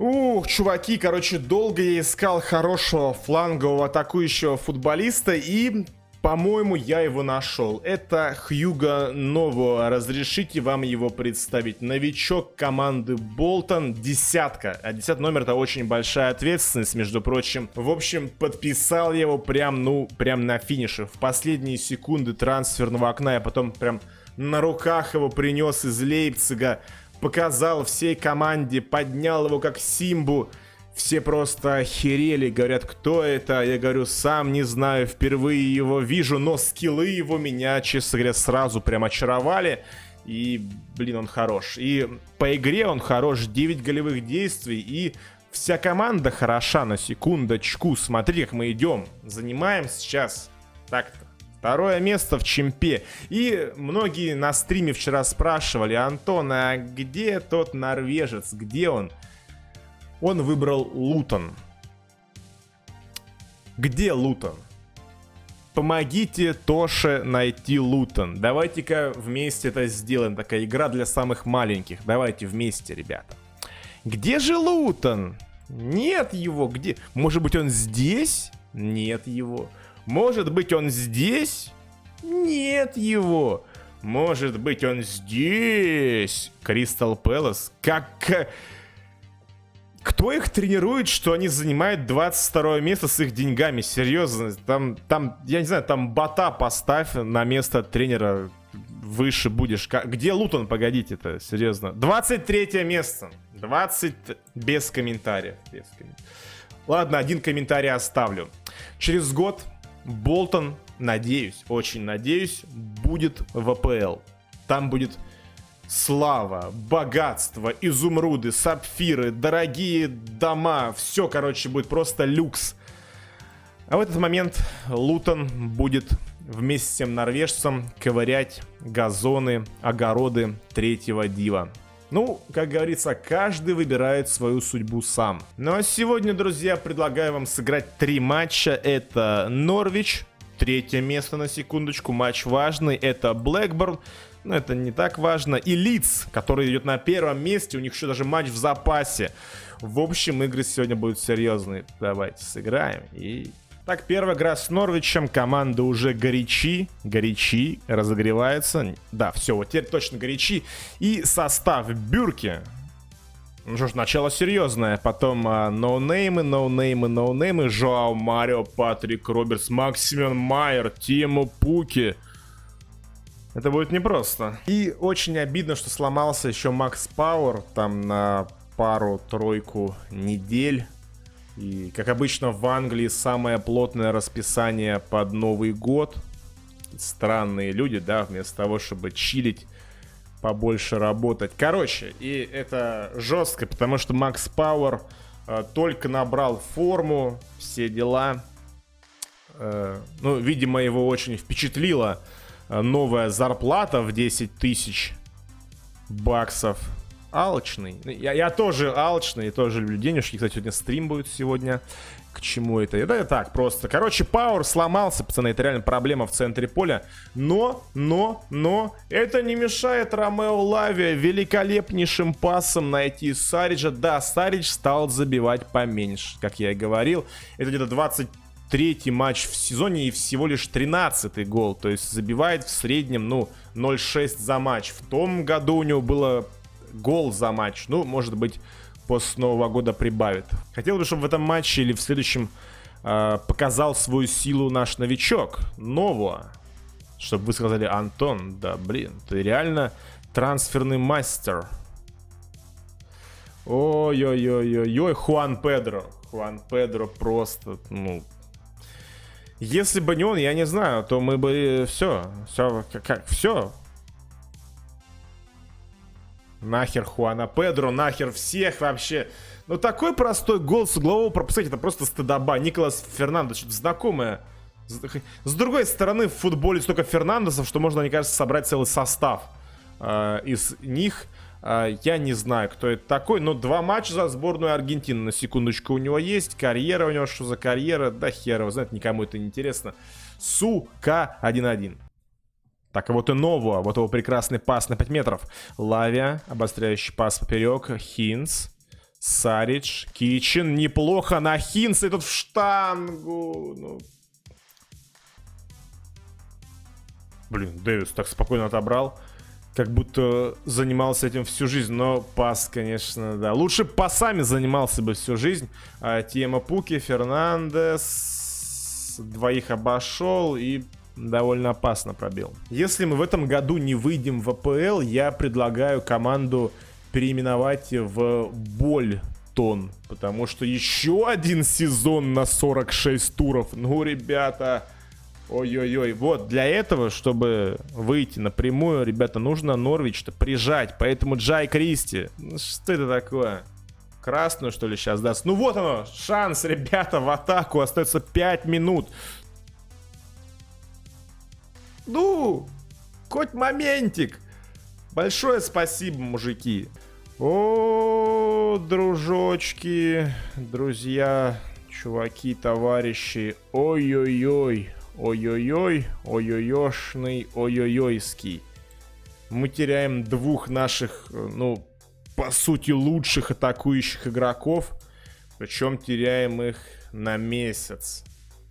Ух, чуваки, короче, долго я искал хорошего флангового атакующего футболиста и, по-моему, я его нашел. Это Хьюго Ново. Разрешите вам его представить. Новичок команды Болтон, десятка. А 10 номер — это очень большая ответственность, между прочим. В общем, подписал его прям на финише. В последние секунды трансферного окна я потом прям на руках его принес из Лейпцига. Показал всей команде, поднял его как Симбу. Все просто охерели, говорят, кто это? Я говорю, сам не знаю, впервые его вижу, но скиллы его меня, честно говоря, сразу прям очаровали. И, блин, он хорош. И по игре он хорош, 9 голевых действий, и вся команда хороша, на секундочку. Смотри, как мы идем. Занимаем сейчас так-то второе место в чемпе. И многие на стриме вчера спрашивали: Антон, а где тот норвежец? Где он? Он выбрал Лутон. Где Лутон? Помогите Тоше найти Лутон. Давайте-ка вместе это сделаем. Такая игра для самых маленьких. Давайте вместе, ребята. Где же Лутон? Нет его. Где? Может быть, он здесь? Нет его. Может быть, он здесь? Нет его. Может быть, он здесь? Кристал Пэлас? Кто их тренирует, что они занимают 22 место с их деньгами? Серьезно, там, я не знаю, там бота поставь на место тренера, выше будешь. Где Лутон, погодите-то, серьезно. 23 место. 20 без комментариев. Ладно, один комментарий оставлю. Через год Болтон, надеюсь, очень надеюсь, будет в АПЛ. Там будет слава, богатство, изумруды, сапфиры, дорогие дома. Все, короче, будет просто люкс. А в этот момент Лутон будет вместе с тем норвежцем ковырять газоны, огороды третьего дива. Ну, как говорится, каждый выбирает свою судьбу сам. Ну а сегодня, друзья, предлагаю вам сыграть 3 матча. Это Норвич, третье место, на секундочку, матч важный. Это Блэкборн, но это не так важно. И Лидс, который идет на первом месте, у них еще даже матч в запасе. В общем, игры сегодня будут серьезные. Давайте сыграем. Так, первая игра с Норвичем. Команда уже горячи, разогревается. Да, все, вот теперь точно горячи. И состав: Бюрке. Ну что ж, начало серьезное. Потом ноунеймы. Жоау Марио, Патрик Робертс, Максимен Майер, Тиму Пуки. Это будет непросто. И очень обидно, что сломался еще Макс Пауэр. Там на пару-тройку недель. И, как обычно, в Англии самое плотное расписание под Новый год. Странные люди, да, вместо того, чтобы чилить, побольше работать. Короче, и это жестко, потому что Макс Пауэр только набрал форму, все дела. Ну, видимо, его очень впечатлила новая зарплата в 10 тысяч баксов. Алчный. Я тоже алчный, тоже люблю денежки. Кстати, сегодня стрим будет сегодня. К чему это? Это так просто. Короче, Пауэр сломался, пацаны. Это реально проблема в центре поля. Но это не мешает Ромео Лавиа великолепнейшим пасом найти Сариджа. Да, Саридж стал забивать поменьше, как я и говорил. Это где-то 23-й матч в сезоне и всего лишь 13-й гол. То есть забивает в среднем, 0,6 за матч. В том году у него было гол за матч. Ну, может быть, после Нового года прибавит. Хотел бы, чтобы в этом матче или в следующем показал свою силу наш новичок Ново. Чтобы вы сказали: Антон, да блин, ты реально трансферный мастер. Ой-ой-ой-ой-ой, Хуан Педро. Хуан Педро просто, если бы не он, я не знаю, то мы бы все. Нахер Хуана Педро, нахер всех вообще. Ну такой простой гол с углового пропускать — это просто стыдоба. Николас Фернандес, что-то знакомое. С другой стороны, в футболе столько Фернандесов, что можно, мне кажется, собрать целый состав из них. Я не знаю, кто это такой, но 2 матча за сборную Аргентины, на секундочку, у него есть. Карьера у него, что за карьера? Да хер его знает, никому это не интересно. Сука, 1-1. Так, а вот и Ново, вот его прекрасный пас на 5 метров. Лавиа, обостряющий пас поперек. Хинс. Сарич, Кичен, неплохо на Хинса, и тут в штангу. Ну. Блин, Дэвис так спокойно отобрал. Как будто занимался этим всю жизнь. Но пас, конечно, да. Лучше пасами занимался бы всю жизнь. Тиэмо Пуки, Фернандес. Двоих обошел и довольно опасно пробил. Если мы в этом году не выйдем в АПЛ, я предлагаю команду переименовать в Больтон. Потому что еще один сезон на 46 туров. Ну, ребята... Ой-ой-ой, вот для этого, чтобы выйти напрямую, ребята, нужно Норвич-то прижать. Поэтому Джай Кристи, ну, что это такое? Красную, что ли, сейчас даст? Ну вот оно, шанс, ребята, в атаку. Остается 5 минут. Ну, хоть моментик. Большое спасибо, мужики. О, дружочки, друзья, чуваки, товарищи. Ой-ой-ой. Ой-ой-ой, ой-ой-ойшный, ой-ой-ойский. Мы теряем двух наших, ну, по сути, лучших атакующих игроков. Причем теряем их на месяц.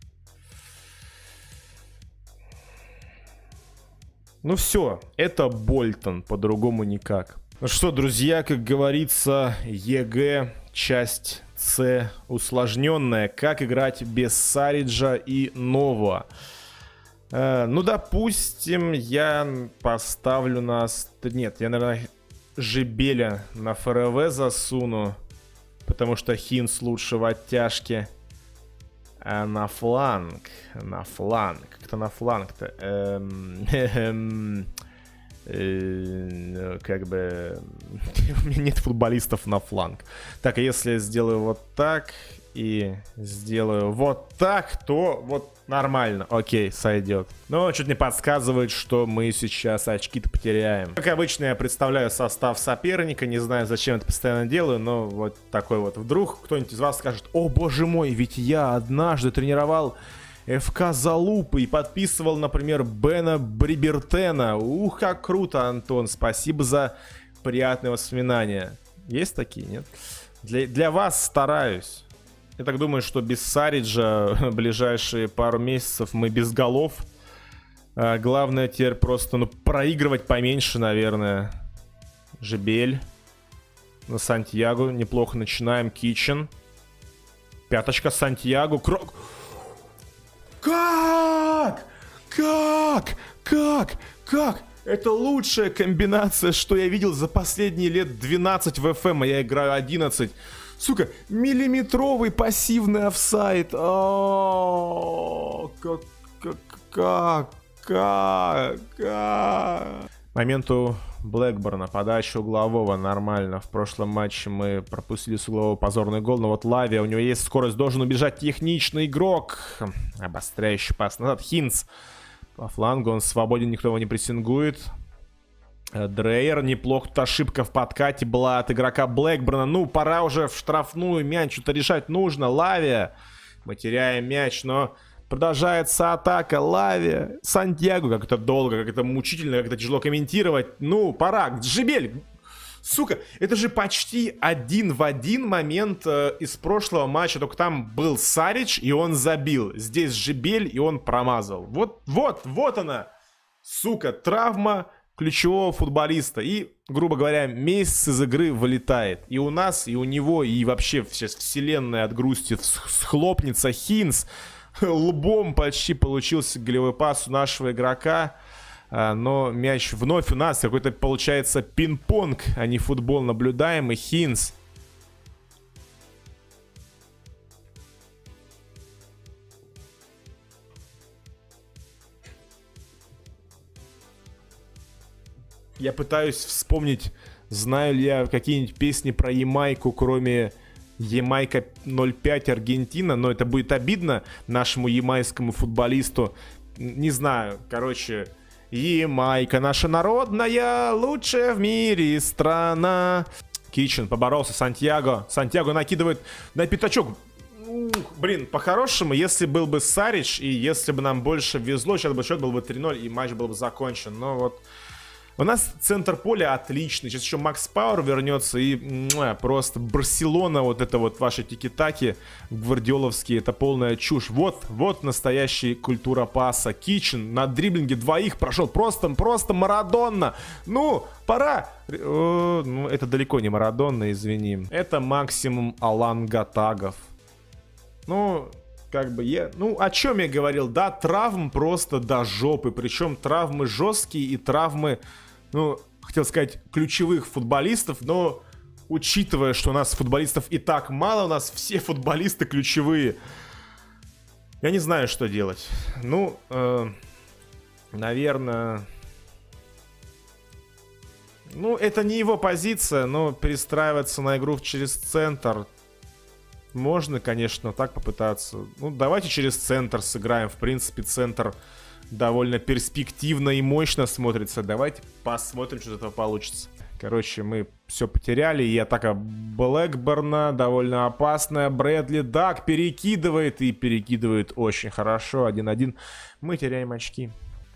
Ну все, это Больтон, по-другому никак. Ну что, друзья, как говорится, ЕГЭ, часть С усложненная. Как играть без Сариджа и Нова? Ну, допустим, я поставлю нас... Нет, я, наверное, Жибеля на ФРВ засуну. Потому что Хинс лучше в оттяжке. А на фланг. На фланг. Как-то на фланг-то. Как бы... У меня нет футболистов на фланг. Так, а если я сделаю вот так и сделаю вот так, то вот нормально. Окей, сойдет. Но что-то мне подсказывает, что мы сейчас очки-то потеряем. Как обычно, я представляю состав соперника. Не знаю, зачем это постоянно делаю, но вот такой вот. Вдруг кто-нибудь из вас скажет: о, боже мой, ведь я однажды тренировал ФК Залупы и подписывал, например, Бена Брибертена. Ух, как круто, Антон. Спасибо за приятные воспоминания. Есть такие, нет? Для вас стараюсь. Я так думаю, что без Сариджа ближайшие пару месяцев мы без голов. Главное теперь просто, ну, проигрывать поменьше, наверное. Жибель. На Сантьяго. Неплохо начинаем. Кичен. Пяточка Сантьяго. Крок. Как? Это лучшая комбинация, что я видел за последние лет 12 в ФМ, а я играю 11. Сука, миллиметровый пассивный офсайд. Как? Моменту Блэкборна, подача углового, нормально. В прошлом матче мы пропустили с углового позорный гол, но вот Лавия, у него есть скорость, должен убежать техничный игрок. Обостряющий пас назад, Хинс. По флангу он свободен, никто его не прессингует. Дрейер, неплохо, тут ошибка в подкате была от игрока Блэкборна. Ну, пора уже в штрафную, мяч что-то решать нужно. Лавия, мы теряем мяч, но... Продолжается атака, Лавия, Сантьяго. Как это долго, как это мучительно, как это тяжело комментировать. Ну, пора, Жибель. Сука, это же почти один в один момент из прошлого матча. Только там был Сарич, и он забил. Здесь Жибель, и он промазал. Вот она. Сука, травма ключевого футболиста. И, грубо говоря, месяц из игры вылетает. И у нас, и у него, и вообще сейчас вселенная от грусти схлопнется. Хинс лбом почти получился голевой пас у нашего игрока. Но мяч вновь у нас. Какой-то получается пинг-понг, а не футбол наблюдаемый. Хинс. Я пытаюсь вспомнить, знаю ли я какие-нибудь песни про Ямайку, кроме Ямайка 05 Аргентина, но это будет обидно нашему ямайскому футболисту. Не знаю, короче, Ямайка наша народная, лучшая в мире страна. Кичен поборолся, Сантьяго. Сантьяго накидывает на пятачок. Блин, по-хорошему, если был бы Сарич, и если бы нам больше везло, сейчас бы счет был бы 3-0, и матч был бы закончен. Но вот У нас центр поля отличный. Сейчас еще Макс Пауэр вернется и просто Барселона, вот это вот ваши тики-таки гвардиоловские, это полная чушь. Вот настоящая культура паса. Кичен на дриблинге двоих прошел. Просто Марадонна. Ну, пора. Ну, это далеко не Марадонна, извини. Это максимум Алан Гатагов. Ну... Как бы ну, о чем я говорил, да, травм просто до жопы, причем травмы жесткие и травмы, ну, хотел сказать, ключевых футболистов, но учитывая, что у нас футболистов и так мало, у нас все футболисты ключевые, я не знаю, что делать. Ну, наверное... Ну, это не его позиция, но перестраиваться на игру через центр... Можно, конечно, так попытаться. Ну, давайте через центр сыграем. В принципе, центр довольно перспективно и мощно смотрится. Давайте посмотрим, что из этого получится. Короче, мы все потеряли. И атака Блэкберна довольно опасная. Брэдли Дак перекидывает. И перекидывает очень хорошо. 1-1. Мы теряем очки.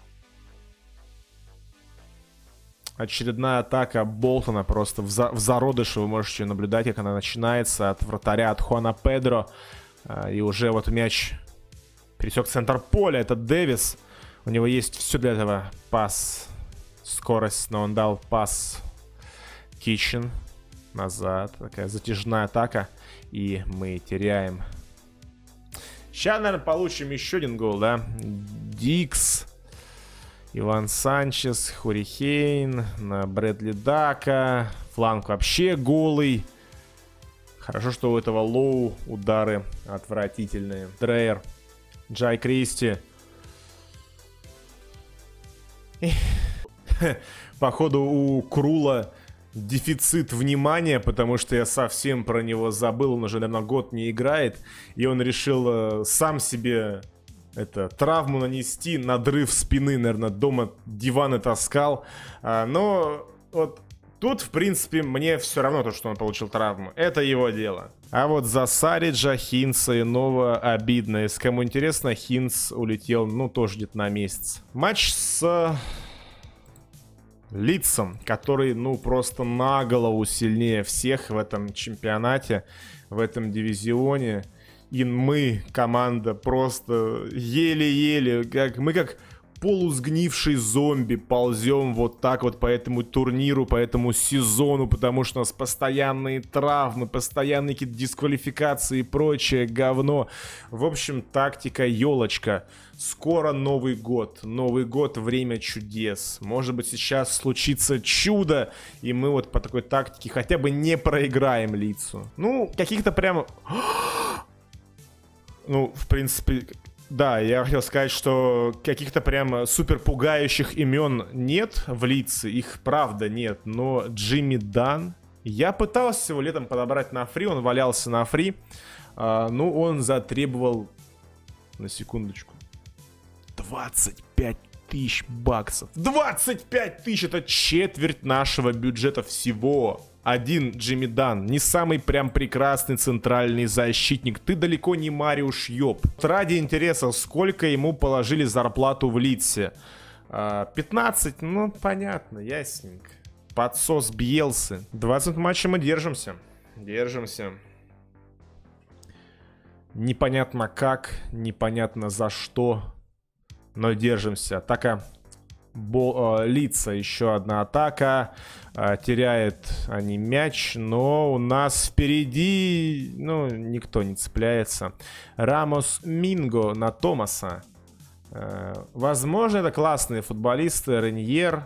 Очередная атака Болтона просто в зародыше. Вы можете наблюдать, как она начинается от вратаря, от Хуана Педро. И уже вот мяч пересек центр поля. Это Дэвис. У него есть все для этого. Пас. Скорость, но он дал пас Кичен. Назад. Такая затяжная атака. И мы теряем. Сейчас, наверное, получим еще один гол, да? Дикс. Иван Санчес, Хурихейн, на Брэдли Дака. Фланг вообще голый. Хорошо, что у этого Лоу удары отвратительные. Дрейер, Джай Кристи. Походу у Крула дефицит внимания, потому что я совсем про него забыл. Он уже, наверное, год не играет. И он решил сам себе... травму нанести, надрыв спины, наверное, дома диваны таскал. Но вот тут, в принципе, мне все равно то, что он получил травму. Это его дело. А вот за Сариджа, Хинца и Нова обидно. Если кому интересно, Хинц улетел, ну, тоже где-то на месяц. Матч с Лидсом, который, ну, просто на голову сильнее всех в этом чемпионате, в этом дивизионе. И мы, команда, просто еле-еле, мы как полусгнивший зомби ползем вот так вот по этому турниру, по этому сезону, потому что у нас постоянные травмы, постоянные какие-то дисквалификации и прочее говно. В общем, тактика елочка. Скоро Новый год. Новый год — время чудес. Может быть, сейчас случится чудо, и мы вот по такой тактике хотя бы не проиграем Лидсу. Ну, каких-то прямо... Ну, в принципе, да, я хотел сказать, что каких-то прям супер пугающих имен нет в Лидсе, их правда нет, но Джимми Дан, я пытался его летом подобрать на фри, он валялся на фри, но он затребовал, на секундочку, 25 тысяч баксов. 25 тысяч, это четверть нашего бюджета всего. Один Джимми Дан, не самый прям прекрасный центральный защитник. Ты далеко не Мариуш Йоп. Ради интереса, сколько ему положили зарплату в Лидсе? 15, ну понятно, ясненько. Подсос Бьелсы. 20 матчей мы держимся. Держимся. Непонятно как, непонятно за что, но держимся. Атака Лидса, еще одна атака. Теряет они мяч, но у нас впереди, ну, никто не цепляется. Рамос Минго на Томаса. Возможно, это классные футболисты. Реньер.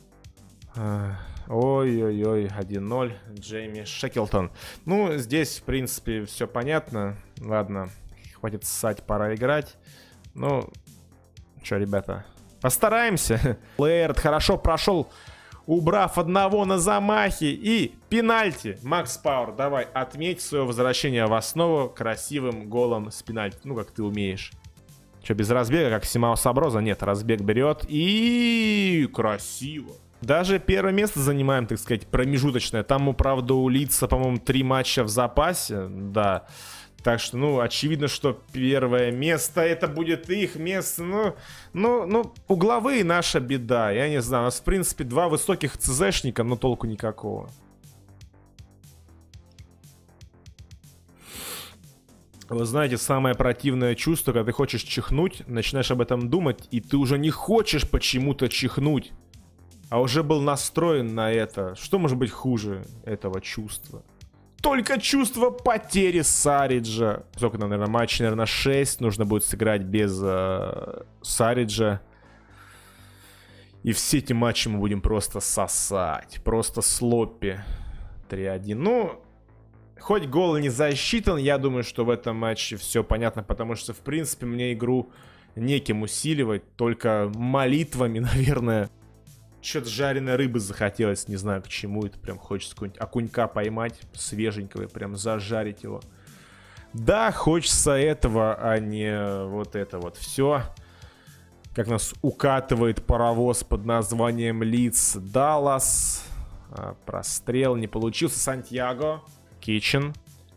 Ой-ой-ой, 1-0. Джейми Шекелтон. Ну, здесь, в принципе, все понятно. Ладно, хватит ссать, пора играть. Ну, что, ребята, постараемся. Лейерд хорошо прошел, убрав одного на замахе. И пенальти. Макс Пауэр, давай, отметь свое возвращение в основу красивым голом с пенальти. Ну, как ты умеешь. Что, без разбега, как Симао Саброза? Нет, разбег берет. И красиво. Даже первое место занимаем, так сказать, промежуточное. Там, правда, у Лидса, по-моему, 3 матча в запасе. Да. Так что, ну, очевидно, что первое место это будет их место. Ну, угловые наша беда. Я не знаю, у нас, в принципе, два высоких ЦЗшника, но толку никакого. Вы знаете, самое противное чувство, когда ты хочешь чихнуть, начинаешь об этом думать, и ты уже не хочешь почему-то чихнуть, а уже был настроен на это. Что может быть хуже этого чувства? Только чувство потери Сариджа. Сколько нам, наверное, матч, наверное, 6. Нужно будет сыграть без Сариджа. И все эти матчи мы будем просто сосать. Просто слоппи. 3-1. Ну... Хоть гол не засчитан, я думаю, что в этом матче все понятно, потому что, в принципе, мне игру неким усиливать, только молитвами, наверное. Что-то жареной рыбы захотелось, не знаю к чему, это прям хочется какого-нибудь окунька поймать, свеженького, прям зажарить его. Да, хочется этого, а не вот это вот все. Как нас укатывает паровоз под названием Лидс Даллас. Прострел не получился. Сантьяго. Китчен.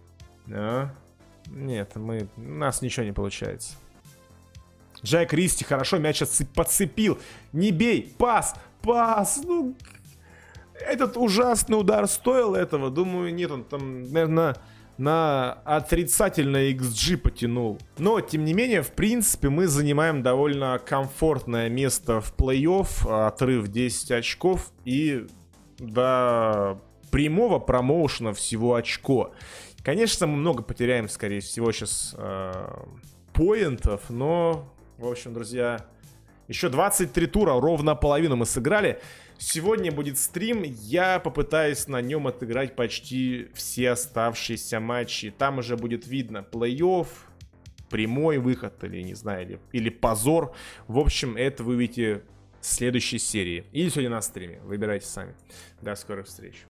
Нет, у нас ничего не получается. Джек Ристи хорошо мяч подцепил. Не бей, пас. Ну, этот ужасный удар стоил этого. Думаю, нет, он там, наверное, на отрицательное XG потянул. Но, тем не менее, в принципе, мы занимаем довольно комфортное место в плей-офф. Отрыв 10 очков. И до... прямого промоушена всего очко. Конечно, мы много потеряем, скорее всего, сейчас поинтов, но, в общем, друзья, еще 23 тура, ровно половину мы сыграли. Сегодня будет стрим, я попытаюсь на нем отыграть почти все оставшиеся матчи. Там уже будет видно плей-офф, прямой выход, или, не знаю, или позор. В общем, это вы увидите в следующей серии. Или сегодня на стриме, выбирайте сами. До скорых встреч.